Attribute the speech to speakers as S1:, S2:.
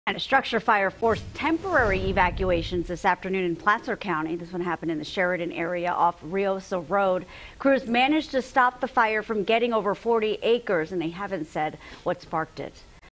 S1: And a structure fire forced temporary evacuations this afternoon in Placer County. This one happened in the Sheridan area off Riosa Road. Crews managed to stop the fire from getting over 40 acres, and they haven't said what sparked it.